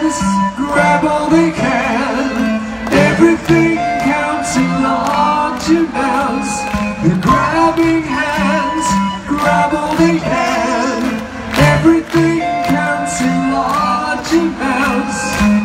hands grab all they can. Everything counts in large amounts. The grabbing hands grab all they can. Everything counts in large amounts.